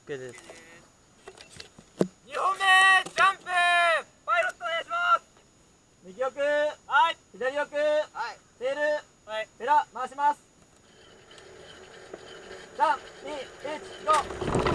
OK です。 2本目ジャンプパイロットお願いします。 右奥、 はい左奥、 はいテール、 はいペラ回します。3、2、1、ゴー。